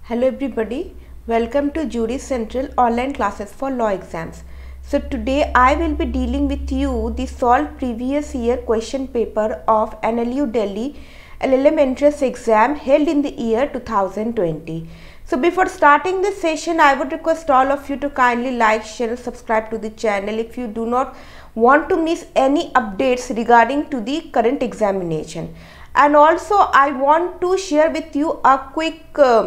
Hello everybody, welcome to Jury Central online classes for law exams. So today I will be dealing with you the solved previous year question paper of NLU Delhi LLM entrance exam held in the year 2020. So before starting this session, I would request all of you to kindly like, share and subscribe to the channel if you do not want to miss any updates regarding to the current examination. And also I want to share with you a quick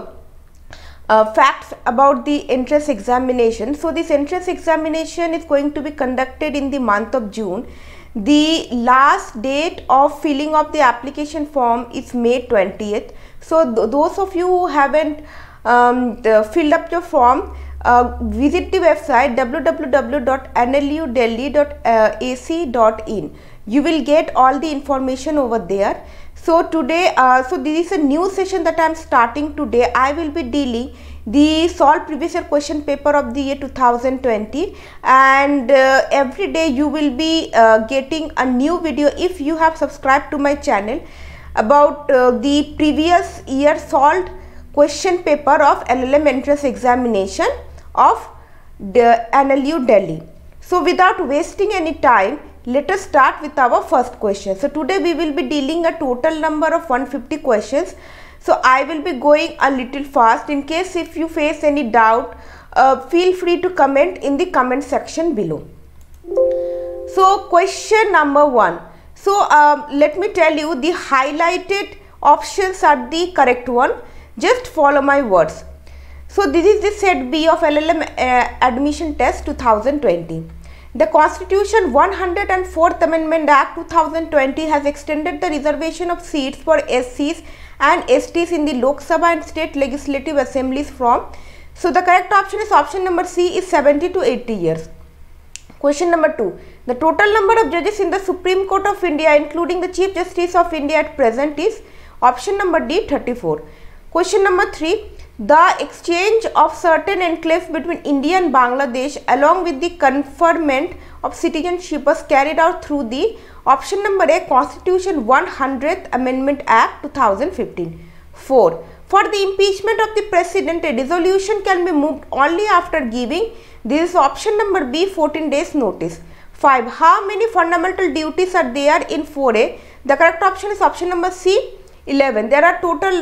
facts about the entrance examination. So this entrance examination is going to be conducted in the month of June. The last date of filling of the application form is May 20th. So those of you who haven't filled up your form, visit the website www.nludelhi.ac.in. You will get all the information over there. So today, this is a new session that I am starting today. I will be dealing the solved previous year question paper of the year 2020, and every day you will be getting a new video if you have subscribed to my channel about the previous year solved question paper of LLM entrance examination of the NLU Delhi. So without wasting any time, let us start with our first question. So today we will be dealing a total number of 150 questions. So I will be going a little fast. In case if you face any doubt, feel free to comment in the comment section below. So question number 1. So let me tell you, the highlighted options are the correct one. Just follow my words. So this is the set B of LLM admission test 2020. The Constitution 104th Amendment Act 2020 has extended the reservation of seats for SCs and STs in the Lok Sabha and state legislative assemblies from. So the correct option is option number C, is 70 to 80 years. Question number 2. The total number of judges in the Supreme Court of India, including the Chief Justice of India at present, is option number D, 34. Question number 3. The exchange of certain enclaves between India and Bangladesh along with the conferment of citizenship was carried out through the option number A, Constitution 100th Amendment Act 2015. 4. For the impeachment of the President, a resolution can be moved only after giving, this is option number B, 14 days notice. 5. How many fundamental duties are there in 4A? The correct option is option number C, 11. There are total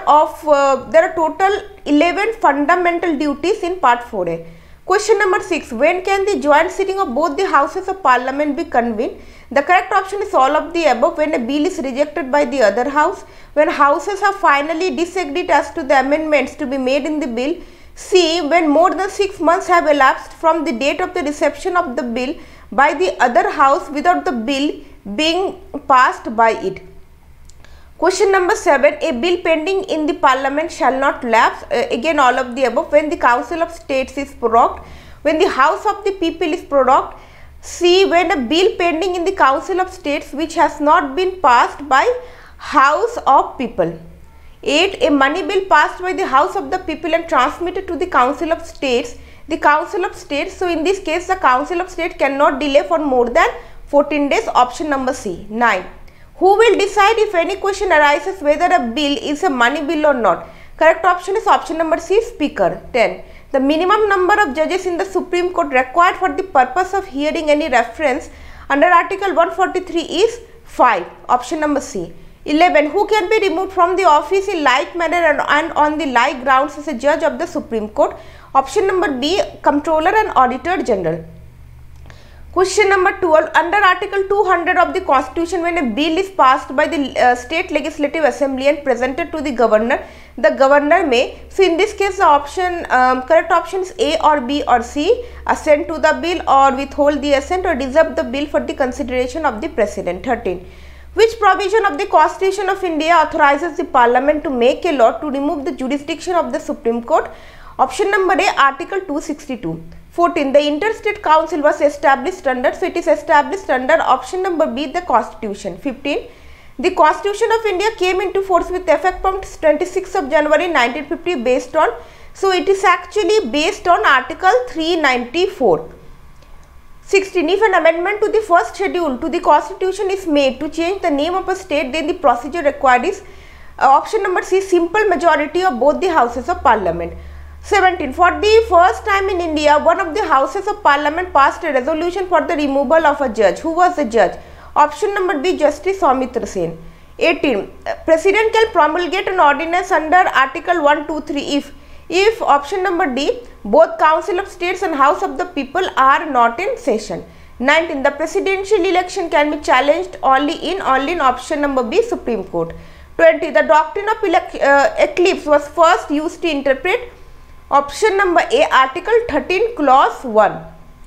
11 fundamental duties in part 4A. Question number 6. When can the joint sitting of both the houses of parliament be convened? The correct option is all of the above. When a bill is rejected by the other house, when houses have finally disagreed as to the amendments to be made in the bill. C. When more than 6 months have elapsed from the date of the reception of the bill by the other house without the bill being passed by it. Question number 7. A bill pending in the parliament shall not lapse. Again all of the above. When the council of states is prorogued. When the house of the people is prorogued. C. When a bill pending in the council of states which has not been passed by house of people. 8. A money bill passed by the house of the people and transmitted to the council of states. The council of states. So in this case the council of states cannot delay for more than 14 days. Option number C. 9. Who will decide if any question arises whether a bill is a money bill or not? Correct option is option number C, Speaker. 10. The minimum number of judges in the Supreme Court required for the purpose of hearing any reference under Article 143 is 5. Option number C. 11. Who can be removed from the office in like manner and on the like grounds as a judge of the Supreme Court? Option number B, Comptroller and Auditor General. Question number 12. Under Article 200 of the Constitution, when a bill is passed by the State Legislative Assembly and presented to the governor may, so in this case the option, correct option is A or B or C, assent to the bill or withhold the assent or reserve the bill for the consideration of the President. 13. Which provision of the Constitution of India authorizes the Parliament to make a law to remove the jurisdiction of the Supreme Court? Option number A, Article 262. 14. The Interstate Council was established under, so it is established under option number B, the Constitution. 15. The Constitution of India came into force with effect from 26th of January 1950 based on, so it is actually based on Article 394. 16. If an amendment to the first schedule to the Constitution is made to change the name of a state, then the procedure required is Option number C, simple majority of both the houses of parliament. 17. For the first time in India, one of the houses of parliament passed a resolution for the removal of a judge. Who was the judge? Option number B, Justice Soumitra Sen. 18. President can promulgate an ordinance under Article 123 if option number D, both Council of States and House of the People are not in session. 19. The presidential election can be challenged only in option number B, Supreme Court. 20. The doctrine of eclipse was first used to interpret option number A, Article 13, Clause 1.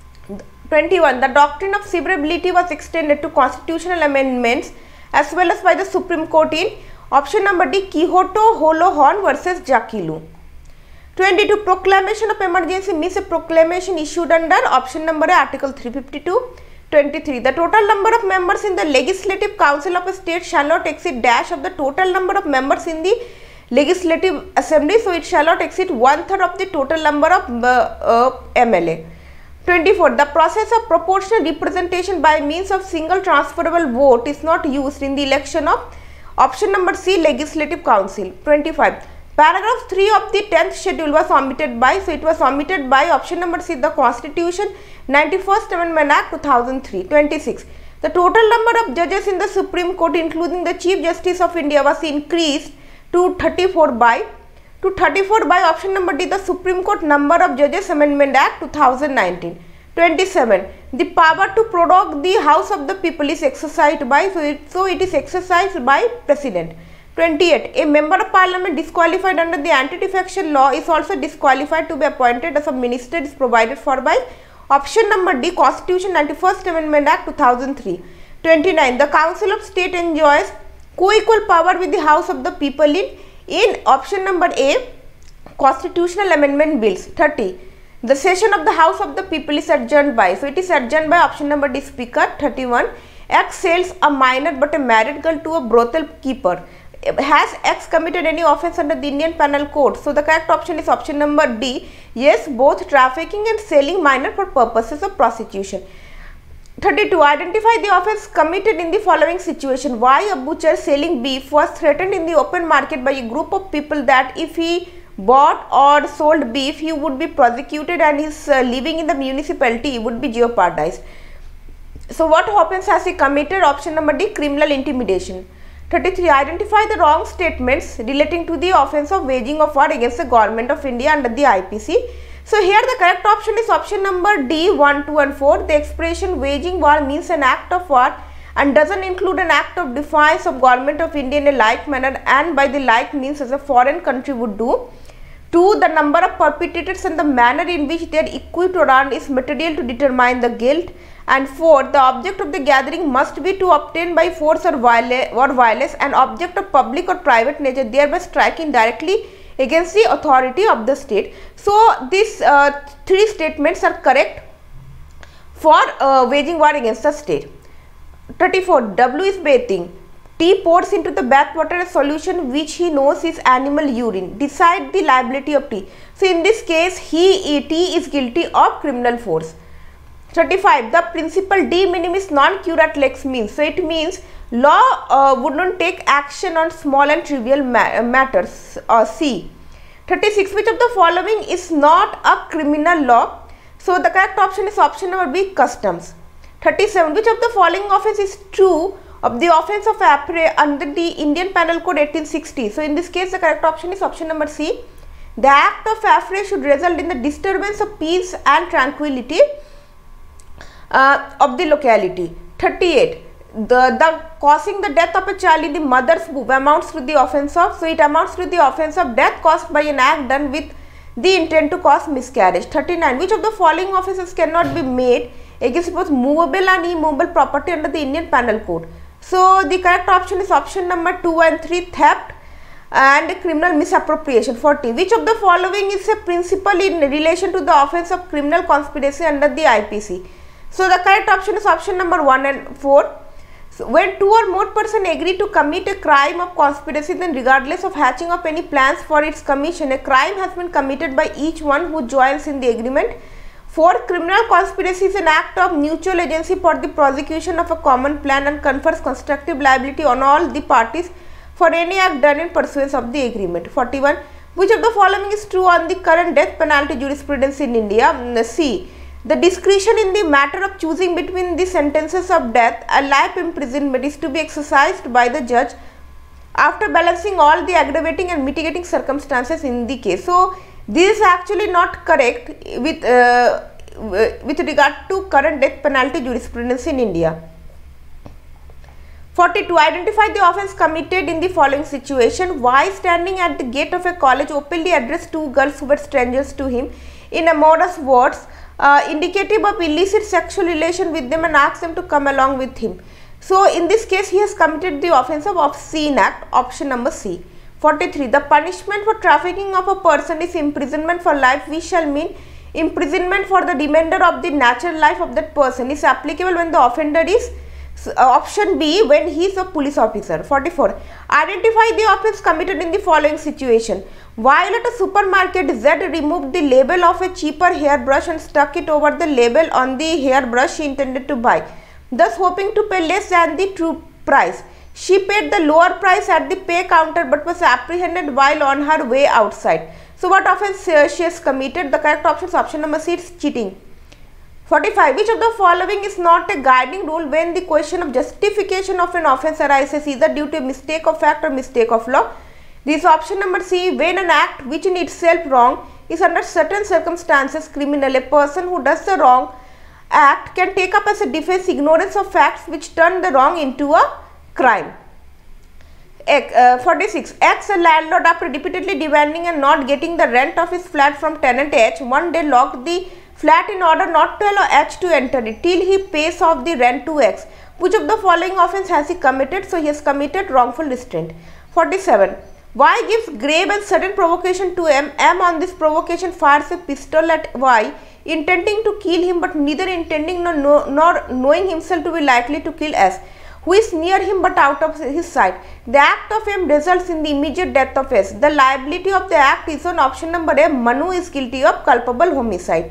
21. The doctrine of severability was extended to constitutional amendments as well as by the Supreme Court in option number D, Quixoto Holohorn versus Jaquilu. 22. Proclamation of emergency means a proclamation issued under option number A, Article 352. 23. The total number of members in the Legislative Council of a state shall not exceed dash of the total number of members in the Legislative Assembly, so it shall not exceed 1/3 of the total number of MLA. 24. The process of proportional representation by means of single transferable vote is not used in the election of option number C, Legislative Council. 25. Paragraph 3 of the 10th schedule was omitted by, so it was omitted by option number C, the Constitution 91st Amendment Act 2003. 26. The total number of judges in the Supreme Court including the Chief Justice of India was increased to 34 by option number D, the Supreme Court Number of Judges Amendment Act 2019. 27. The power to prorogue the House of the People is exercised by, so it is exercised by President. 28. A member of parliament disqualified under the anti-defection law is also disqualified to be appointed as a minister is provided for by option number D, Constitution 91st Amendment Act 2003. 29. The Council of State enjoys co-equal power with the House of the People in option number A, Constitutional Amendment Bills. 30. The session of the House of the People is adjourned by, so it is adjourned by option number D, Speaker. 31. X sells a minor but a married girl to a brothel keeper. Has X committed any offence under the Indian Penal Code? So the correct option is option number D. Yes, both trafficking and selling minor for purposes of prostitution. 32. Identify the offence committed in the following situation. Why a butcher selling beef was threatened in the open market by a group of people that if he bought or sold beef, he would be prosecuted and his living in the municipality would be jeopardized. So what offence has he committed? Option number D, criminal intimidation. 33. Identify the wrong statements relating to the offence of waging of war against the government of India under the IPC. So here the correct option is option number D, 1, 2 and 4. The expression waging war means an act of war and doesn't include an act of defiance of government of India in a like manner, and by the like means as a foreign country would do. 2. The number of perpetrators and the manner in which they are equipped or armed is material to determine the guilt. And 4. The object of the gathering must be to obtain by force or violence an object of public or private nature, thereby striking directly against the authority of the state. So these 3 statements are correct for waging war against the state. 34. W is bathing. T pours into the bath water a solution which he knows is animal urine. Decide the liability of T. So in this case, T is guilty of criminal force. 35. The principle de minimis non curat lex means. So it means law would not take action on small and trivial matters. C. 36. Which of the following is not a criminal law? So the correct option is option number B, customs. 37. Which of the following offence is true of the offence of affray under the Indian Penal Code 1860? So in this case the correct option is option number C. The act of affray should result in the disturbance of peace and tranquility of the locality. 38. The causing the death of a child in the mother's womb amounts to the offence of, so it amounts to the offence of death caused by an act done with the intent to cause miscarriage. 39. Which of the following offences cannot be made against both movable and immovable property under the Indian Penal Code? So the correct option is option number 2 and 3, theft and criminal misappropriation. 40. Which of the following is a principle in relation to the offence of criminal conspiracy under the IPC? So the correct option is option number 1 and 4. So when 2 or more persons agree to commit a crime of conspiracy, then regardless of hatching of any plans for its commission, a crime has been committed by each one who joins in the agreement. 4. Criminal conspiracy is an act of mutual agency for the prosecution of a common plan and confers constructive liability on all the parties for any act done in pursuance of the agreement. 41. Which of the following is true on the current death penalty jurisprudence in India? C. The discretion in the matter of choosing between the sentences of death and life imprisonment is to be exercised by the judge after balancing all the aggravating and mitigating circumstances in the case. So, this is actually not correct with regard to current death penalty jurisprudence in India. 42. Identify the offence committed in the following situation. Y, standing at the gate of a college, openly addressed two girls who were strangers to him in amorous words, indicative of illicit sexual relation with them, and asked them to come along with him. So, in this case, he has committed the offence of obscene act, option number C. 43. The punishment for trafficking of a person is imprisonment for life, which shall mean imprisonment for the remainder of the natural life of that person, is applicable when the offender is option B, when he is a police officer. 44. Identify the offence committed in the following situation. While at a supermarket, Z removed the label of a cheaper hairbrush and stuck it over the label on the hairbrush she intended to buy, thus hoping to pay less than the true price. She paid the lower price at the pay counter but was apprehended while on her way outside. So, what offence she has committed? The correct option is option number C, is cheating. 45. Which of the following is not a guiding rule when the question of justification of an offence arises either due to a mistake of fact or mistake of law? This is option number C. When an act which in itself wrong is under certain circumstances criminal, a person who does the wrong act can take up as a defense ignorance of facts which turn the wrong into a crime. 46. X, a landlord, after repeatedly demanding and not getting the rent of his flat from tenant H, one day locked the flat in order not to allow H to enter it till he pays off the rent to X. Which of the following offence has he committed? So, he has committed wrongful restraint. 47. Y gives grave and sudden provocation to M. M on this provocation fires a pistol at Y, intending to kill him but neither intending nor knowing himself to be likely to kill S, who is near him but out of his sight. The act of M results in the immediate death of S. The liability of the act is on option number A. Manu is guilty of culpable homicide.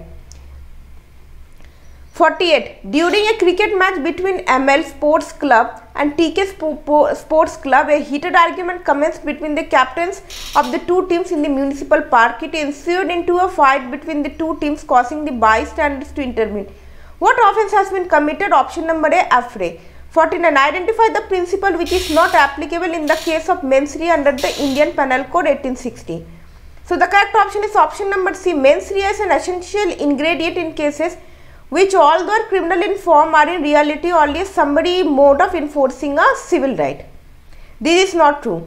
48. During a cricket match between ML Sports Club and TK Sports Club, a heated argument commenced between the captains of the two teams in the municipal park. It ensued into a fight between the two teams, causing the bystanders to intervene. What offence has been committed? Option number A, affray. 49. Identify the principle which is not applicable in the case of mens rea under the Indian Penal Code 1860. So, the correct option is option number C. Mens rea is an essential ingredient in cases which, although are criminal in form, are in reality only a summary mode of enforcing a civil right. This is not true.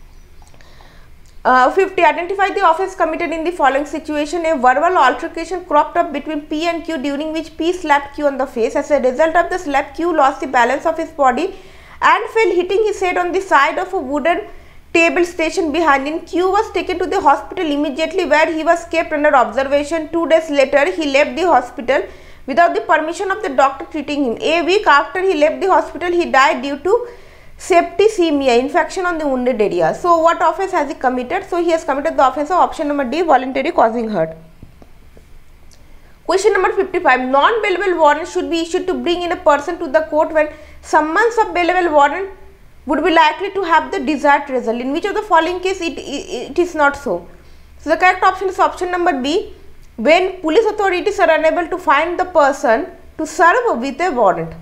50. Identify the offence committed in the following situation. A verbal altercation cropped up between P and Q, during which P slapped Q on the face. As a result of the slap, Q lost the balance of his body and fell, hitting his head on the side of a wooden table stationed behind him. Q was taken to the hospital immediately, where he was kept under observation. 2 days later, he left the hospital without the permission of the doctor treating him. A week after he left the hospital, he died due to septicemia, infection on the wounded area. So, what offence has he committed? So, he has committed the offence of option number D, voluntary causing hurt. Question number 55. Non-bailable warrant should be issued to bring in a person to the court when summons of bailable warrant would be likely to have the desired result. In which of the following case it is not so? So, the correct option is option number B, when police authorities are unable to find the person to serve with a warrant.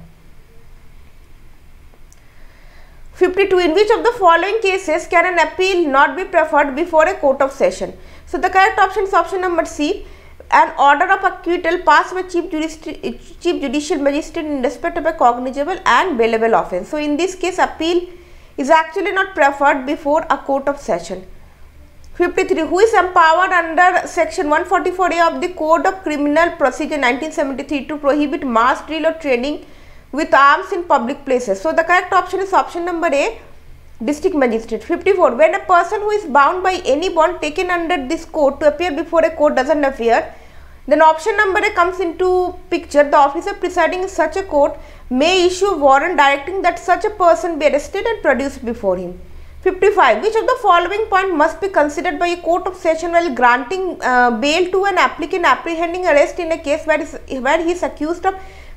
52. In which of the following cases can an appeal not be preferred before a court of session? So, the correct option is option number C, an order of acquittal passed by Chief Judicial Magistrate in respect of a cognizable and bailable offence. So, in this case, appeal is actually not preferred before a court of session. 53. Who is empowered under section 144A of the Code of Criminal Procedure 1973 to prohibit mass drill or training with arms in public places? So, the correct option is option number A, District Magistrate. 54. When a person who is bound by any bond taken under this code to appear before a court doesn't appear, then option number A comes into picture. The officer presiding in such a court may issue a warrant directing that such a person be arrested and produced before him. 55. Which of the following point must be considered by a court of session while granting bail to an applicant apprehending arrest in a case where he is accused of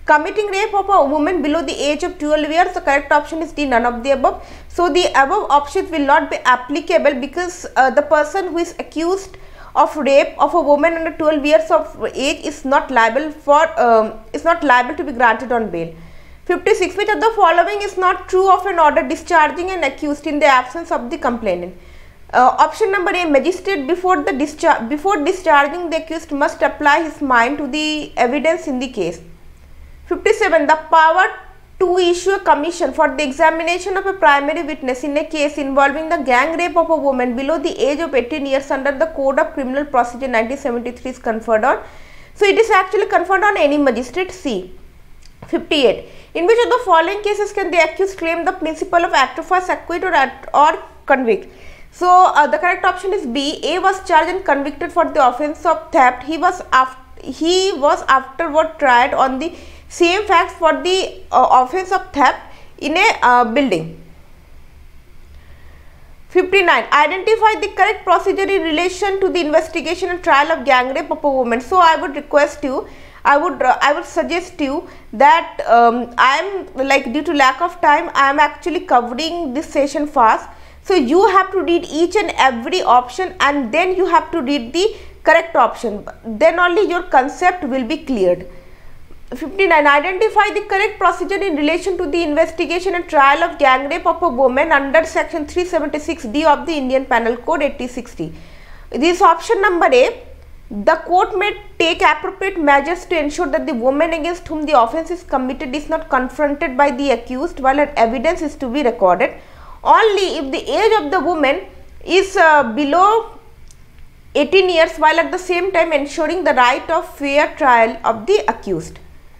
Committing rape of a woman below the age of 12 years, the correct option is D, none of the above. So the above options will not be applicable because the person who is accused of rape of a woman under 12 years of age is not liable to be granted on bail. 56. Which of the following is not true of an order discharging an accused in the absence of the complainant? Option number A, magistrate before discharging the accused must apply his mind to the evidence in the case. 57. The power to issue a commission for the examination of a primary witness in a case involving the gang rape of a woman below the age of 18 years under the Code of Criminal Procedure 1973 is conferred on. So it is actually conferred on any magistrate. C. 58. In which of the following cases can the accused claim the principle of actus reus acquit or convict? So the correct option is B. A was charged and convicted for the offence of theft. He was afterward tried on the same facts for the offence of theft in a building. 59. Identify the correct procedure in relation to the investigation and trial of gang rape of a woman. So I would request you, I would suggest you that I am, like, due to lack of time, I am actually covering this session fast. So you have to read each and every option and then you have to read the correct option. Then only your concept will be cleared. 59. Identify the correct procedure in relation to the investigation and trial of gang rape of a woman under section 376D of the Indian Penal Code 8060. This option number A. The court may take appropriate measures to ensure that the woman against whom the offence is committed is not confronted by the accused while evidence is to be recorded only if the age of the woman is below 18 years while at the same time ensuring the right of fair trial of the accused.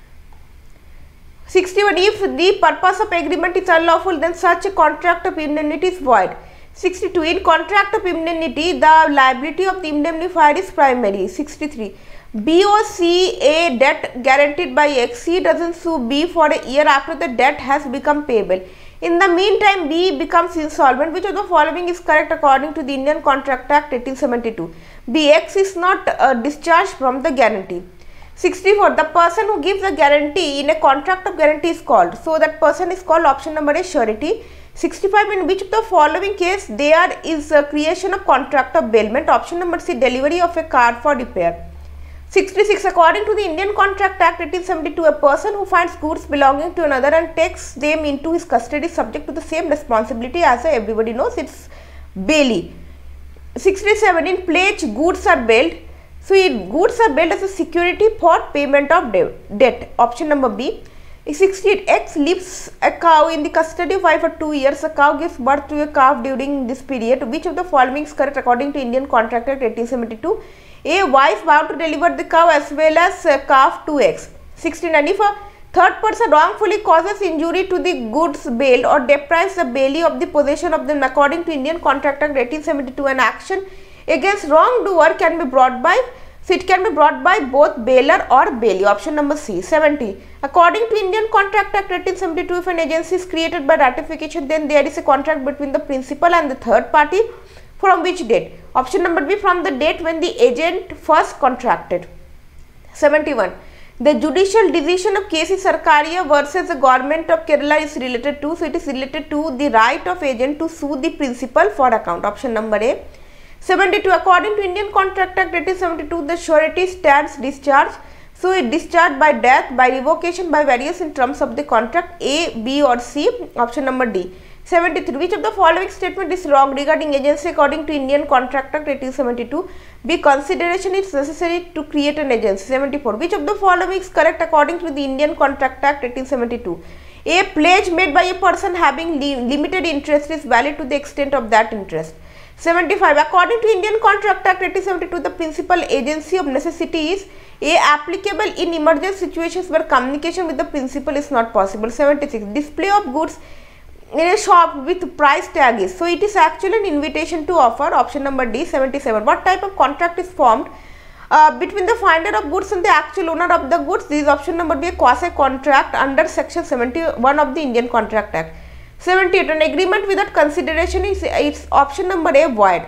61. If the purpose of agreement is unlawful, then such a contract of indemnity is void. 62. In contract of indemnity, the liability of the indemnifier is primary. 63. B or C a debt guaranteed by X. C doesn't sue B for a year after the debt has become payable. In the meantime, B becomes insolvent. Which of the following is correct according to the Indian Contract Act 1872? B. X is not discharged from the guarantee. 64. The person who gives a guarantee in a contract of guarantee is called. So that person is called option number A, surety. 65. In which of the following case there is a creation of contract of bailment? Option number C, delivery of a car for repair. 66. According to the Indian Contract Act 1872, a person who finds goods belonging to another and takes them into his custody is subject to the same responsibility as everybody knows, it's bailee. 67. In pledge, goods are bailed. So goods are bailed as a security for payment of debt. Option number B. 68. X leaves a cow in the custody of Y for 2 years. A cow gives birth to a calf during this period. Which of the following is correct according to Indian Contract Act 1872? A. Y is bound to deliver the cow as well as calf to X. 69. If a third person wrongfully causes injury to the goods bailed or deprives the bailee of the possession of them according to Indian Contract Act 1872, an action against wrongdoer can be brought by, so it can be brought by both bailer or bailee. Option number C. 70. According to Indian Contract Act 1872, if an agency is created by ratification, then there is a contract between the principal and the third party. From which date? Option number B, from the date when the agent first contracted. 71. The judicial decision of K.C. Sarkaria versus the government of Kerala is related to, so it is related to the right of agent to sue the principal for account. Option number A. 72. According to Indian Contract Act 1872, the surety stands discharged. So it discharged by death, by revocation, by various in terms of the contract. A, B or C. Option number D. 73. Which of the following statement is wrong regarding agency according to Indian Contract Act 1872? B. Consideration is necessary to create an agency. 74. Which of the following is correct according to the Indian Contract Act 1872? A. Pledge made by a person having limited interest is valid to the extent of that interest. 75. According to Indian Contract Act 1872, the principal agency of necessity is A. Applicable in emergency situations where communication with the principal is not possible. 76. Display of goods in a shop with price tag is, so it is actually an invitation to offer. Option number D. 77. What type of contract is formed between the finder of goods and the actual owner of the goods? This is option number B, a quasi contract under section 71 of the Indian Contract Act. 78. An agreement without consideration is its option number A, void.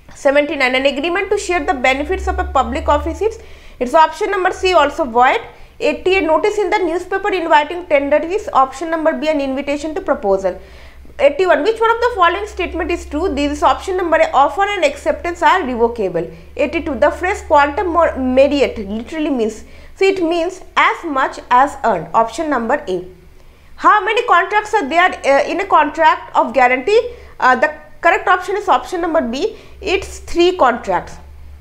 79. An agreement to share the benefits of a public office is its option number C, also void. 88. Notice in the newspaper inviting tender is option number B, an invitation to proposal. 81. Which one of the following statement is true? This is option number A, offer and acceptance are revocable. 82. The phrase quantum merit literally means, so it means as much as earned. Option number A. How many contracts are there in a contract of guarantee? The correct option is option number B. It's 3 contracts.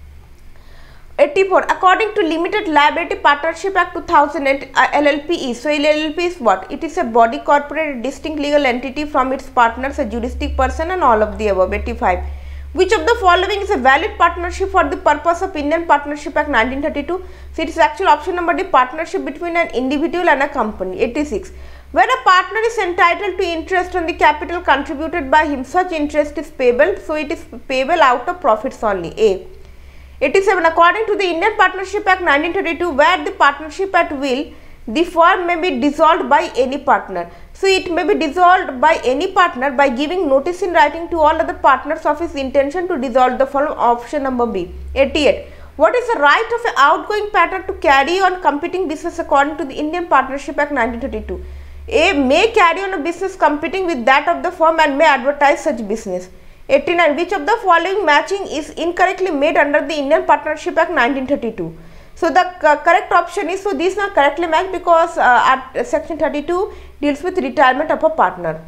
84. According to Limited Liability Partnership Act 2008, LLP is. So LLP is what? It is a body corporate, a distinct legal entity from its partners, a juristic person, and all of the above. 85. Which of the following is a valid partnership for the purpose of Indian Partnership Act 1932? So it is actual option number D, partnership between an individual and a company. 86. When a partner is entitled to interest on the capital contributed by him, such interest is payable. So it is payable out of profits only. A. 87. According to the Indian Partnership Act 1932, where the partnership at will, the firm may be dissolved by any partner. So it may be dissolved by any partner by giving notice in writing to all other partners of his intention to dissolve the firm. Option number B. 88. What is the right of an outgoing partner to carry on competing business according to the Indian Partnership Act 1932? A. May carry on a business competing with that of the firm and may advertise such business. 89. Which of the following matching is incorrectly made under the Indian Partnership Act 1932? So the correct option is, so these are correctly matched because at section 32 deals with retirement of a partner.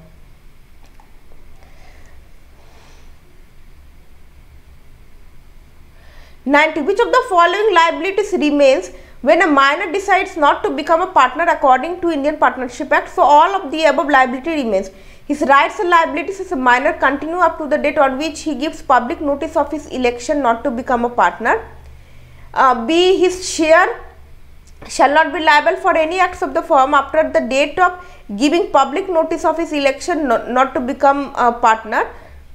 90. Which of the following liabilities remains when a minor decides not to become a partner according to Indian Partnership Act? So all of the above liability remains. His rights and liabilities as a minor continue up to the date on which he gives public notice of his election not to become a partner. B. His share shall not be liable for any acts of the firm after the date of giving public notice of his election not to become a partner.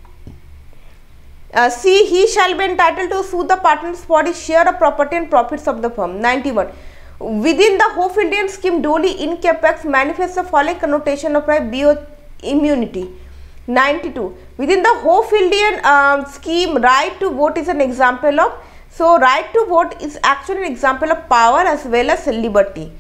C. He shall be entitled to sue the partners for his share of property and profits of the firm. 91. Within the Hofieldian scheme, Doli in capex manifests the following connotation of right bio immunity. 92. Within the Hofieldian scheme, right to vote is an example of. So right to vote is actually an example of power as well as liberty.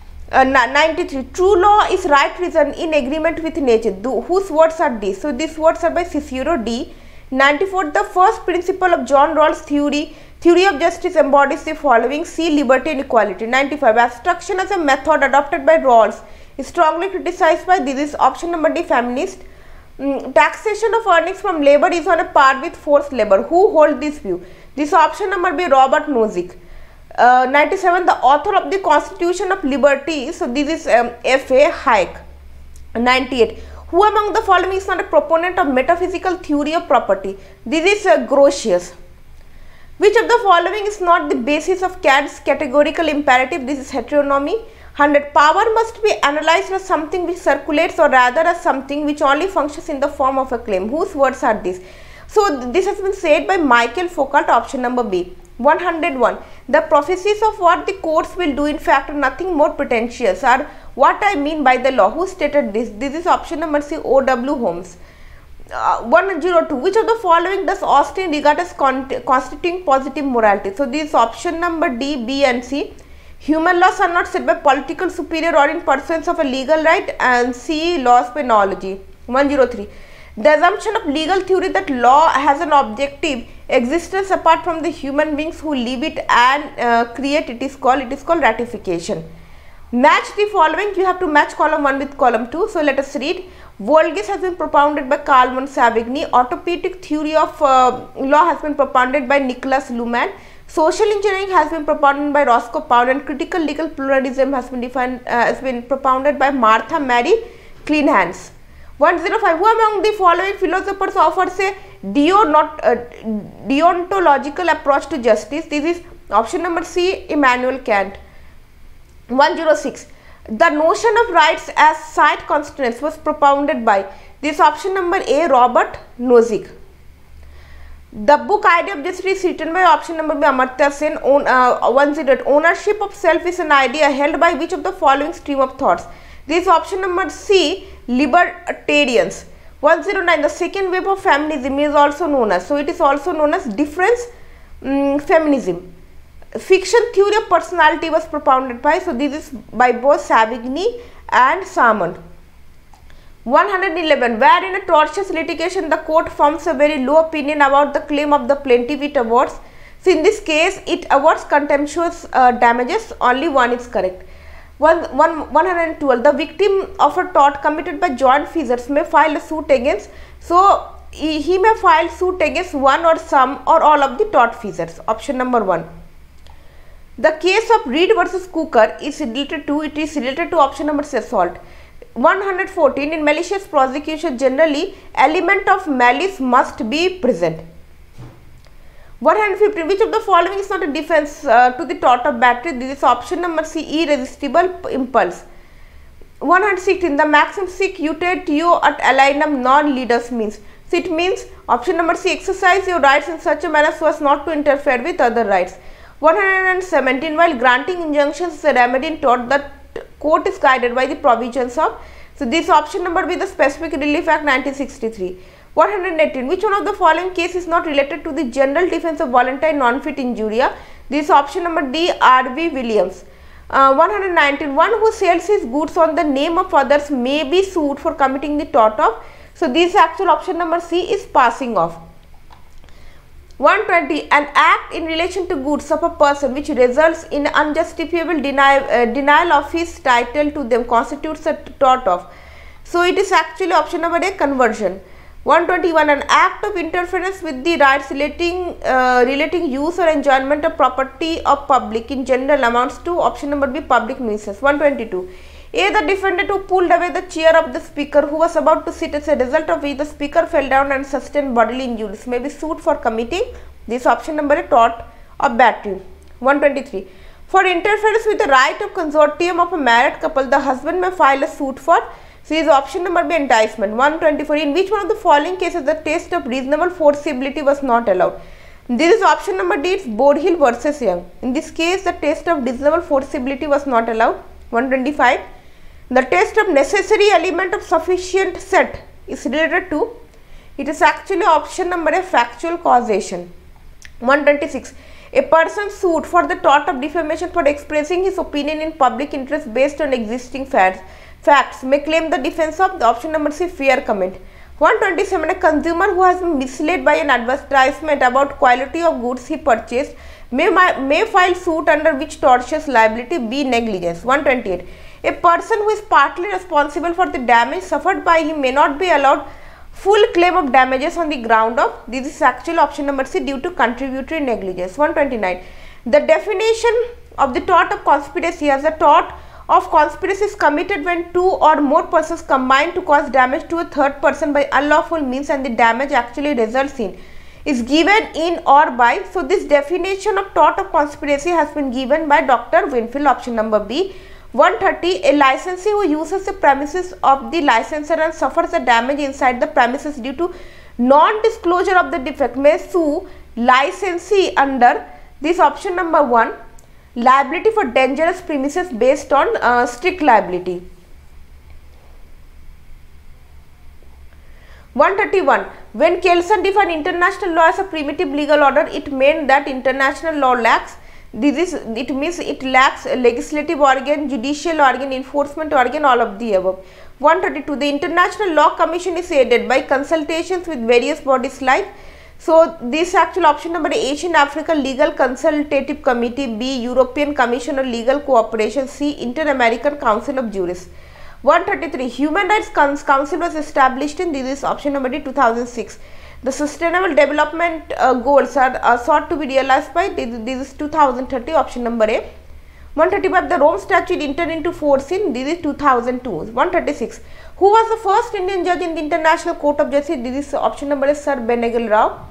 93. True law is right reason in agreement with nature. Whose words are these? So these words are by Cicero. D. 94. The first principle of John Rawls' theory of justice embodies the following. C. Liberty and equality. 95. Abstraction as a method adopted by Rawls is strongly criticized by this is option number D, feminist. Taxation of earnings from labor is on a par with forced labor. Who hold this view? This option number B, Robert Nozick. 97. The author of the Constitution of Liberty. So this is F.A. Hayek. 98. Who among the following is not a proponent of metaphysical theory of property? This is Grotius. Which of the following is not the basis of Kant's categorical imperative? This is heteronomy. 100. Power must be analyzed as something which circulates or rather as something which only functions in the form of a claim. Whose words are these? So this has been said by Michael Foucault, option number B. 101. The prophecies of what the courts will do in fact are nothing more pretentious are what I mean by the law. Who stated this? This is option number C, O.W. Holmes. 102. Which of the following does Austin regard as constituting positive morality? So this is option number D, B and C. Human laws are not set by political superior or in pursuance of a legal right, and C. Laws by knowledge. 103. The assumption of legal theory that law has an objective existence apart from the human beings who live it and create it is called ratification. Match the following. You have to match column 1 with column 2. So let us read. Volgus has been propounded by Carl von Savigny. Autopoietic theory of law has been propounded by Nicholas Luhmann. Social engineering has been propounded by Roscoe Pound, and critical legal pluralism has been propounded by Martha Mary Kleinhans. 105. Who among the following philosophers offers a deontological approach to justice? This is option number C, Immanuel Kant. 106. The notion of rights as side constants was propounded by this option number A, Robert Nozick. The book Idea of Justice is written by option number B, Amartya Sen. 108. Ownership of self is an idea held by which of the following stream of thoughts? This is option number C, libertarians. 109. The second wave of feminism is also known as, so it is also known as difference feminism. fiction theory of personality was propounded by, so this is by both Savigny and Salmon. 111. Where in a tortious litigation the court forms a very low opinion about the claim of the plaintiff it awards. So in this case it awards contemptuous damages, only one is correct. 112. The victim of a tort committed by joint feasors may file a suit against, so he may file suit against one or some or all of the tort feasors. Option number 1. The case of Reed versus Cooker is related to option number C, assault. 114. In malicious prosecution generally element of malice must be present. 115. Which of the following is not a defense to the tort of battery? This is option number C, irresistible impulse. 116. The maxim sic utet teo ad alienum non-leaders means. So it means option number C, exercise your rights in such a manner so as not to interfere with other rights. 117. While granting injunctions as a remedy in tort, the court is guided by the provisions of, so this option number B, the Specific Relief Act 1963. 118. Which one of the following case is not related to the general defense of voluntary non-fit injuria? This option number D, R.V. Williams. 119. One who sells his goods on the name of others may be sued for committing the tort of, so this actual option number C is passing off. 120. An act in relation to goods of a person which results in unjustifiable denial of his title to them constitutes a tort of, so it is actually option number A, conversion. 121. An act of interference with the rights relating use or enjoyment of property of public in general amounts to option number B, public nuisance. 122. A, the defendant who pulled away the chair of the speaker who was about to sit, as a result of which the speaker fell down and sustained bodily injuries, may be sued for committing this option number A, tort of battery. 123. For interference with the right of consortium of a married couple, the husband may file a suit for, so is option number B, enticement. 124. In which one of the following cases the test of reasonable forcibility was not allowed? This is option number D, it's Bodhill versus Young. In this case the test of reasonable forcibility was not allowed. 125. The test of necessary element of sufficient set is related to, it is actually option number A, factual causation. 126. A person sued for the tort of defamation for expressing his opinion in public interest based on existing facts may claim the defense of the option number C, fair comment. 127. A consumer who has been misled by an advertisement about quality of goods he purchased may file suit under which tortious liability? B, negligence. 128. A person who is partly responsible for the damage suffered by him may not be allowed full claim of damages on the ground of, this is actual option number C, due to contributory negligence. 129. The definition of the tort of conspiracy as a tort of conspiracy is committed when two or more persons combine to cause damage to a third person by unlawful means and the damage actually results in is given in or by, so this definition of tort of conspiracy has been given by Dr. Winfield, option number B. 130. A licensee who uses the premises of the licensor and suffers a damage inside the premises due to non-disclosure of the defect may sue licensee under this option number 1, liability for dangerous premises based on strict liability. 131. When Kelson defined international law as a primitive legal order, it meant that international law lacks, it means it lacks legislative organ, judicial organ, enforcement organ, all of the above. 132. The International Law Commission is aided by consultations with various bodies like, so this actual option number A, Asian Africa Legal Consultative Committee, B, European Commission on Legal Cooperation, C, Inter-American Council of Jurists. 133. Human Rights Council was established in, this is option number D, 2006. The Sustainable Development Goals are sought to be realized by, this is 2030, option number A. 135. The Rome Statute entered into force in, this is 2002. 136. Who was the first Indian judge in the International Court of Justice? This is option number A, Sir Benegal Rao.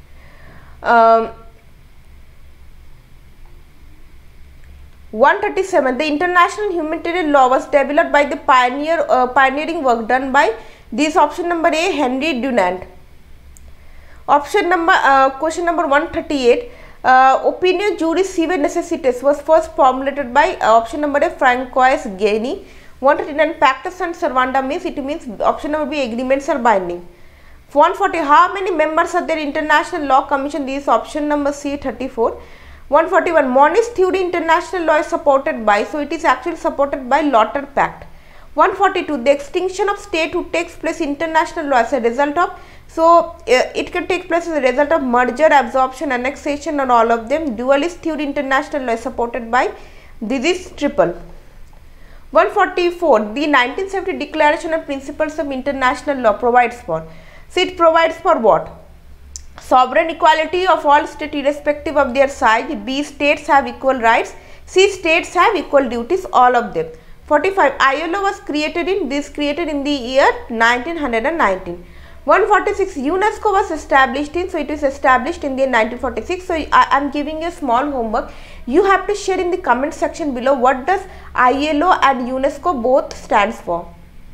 137. The international humanitarian law was developed by the pioneering work done by, this option number A, Henry Dunant. Option number question number 138. Opinion juris sive necessitas was first formulated by option number A, Francois Gainey. 139. Pactus and servanda means, it means option number B, agreements are binding. 140. How many members are there International Law Commission? This is option number C, 34. 141. Monist theory international law is supported by, so it is actually supported by Lauter Pact. 142. The extinction of statehood takes place international law as a result of, so it can take place as a result of merger, absorption, annexation, and all of them. Dualist theory international law is supported by, this is triple. 144. The 1970 Declaration on Principles of International Law provides for, so it provides for what? Sovereign equality of all states irrespective of their size. B. States have equal rights. C. States have equal duties, all of them. 45. ILO was created in the year 1919. 146. UNESCO was established in, so it is established in the year 1946. So I am giving you a small homework. You have to share in the comment section below what does ILO and UNESCO both stands for.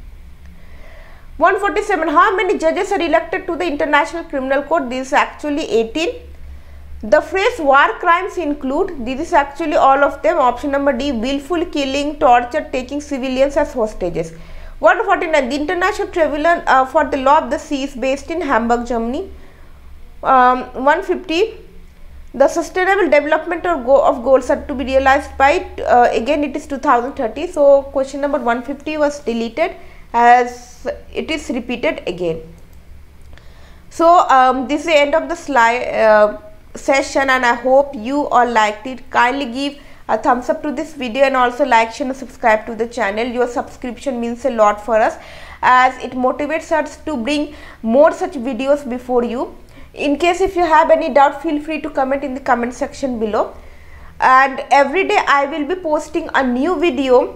147. How many judges are elected to the International Criminal Court? This is actually 18. The phrase war crimes include, this is actually all of them. Option number D, willful killing, torture, taking civilians as hostages. 149. The International Tribunal for the Law of the Sea is based in Hamburg, Germany. 150. The sustainable development of goals are to be realized by, again it is 2030. So question number 150 was deleted as it is repeated again. So this is the end of the slide session, and I hope you all liked it. Kindly give a thumbs up to this video and also like, share and subscribe to the channel. Your subscription means a lot for us as it motivates us to bring more such videos before you. In case if you have any doubt, feel free to comment in the comment section below. And every day I will be posting a new video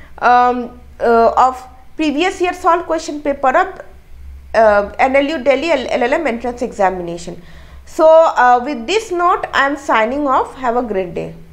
of previous year solved question paper of NLU Delhi LLM entrance examination. So with this note I am signing off. Have a great day.